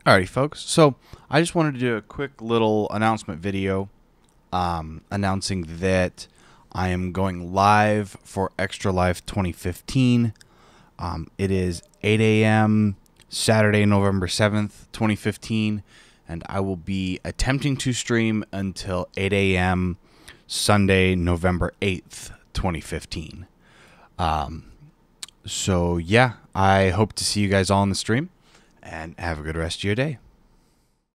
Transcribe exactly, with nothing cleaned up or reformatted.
Alrighty, folks. So I just wanted to do a quick little announcement video um, announcing that I am going live for Extra Life twenty fifteen. Um, it is eight A M Saturday, November seventh, twenty fifteen, and I will be attempting to stream until eight A M Sunday, November eighth, twenty fifteen. Um, so yeah, I hope to see you guys all in the stream, and have a good rest of your day.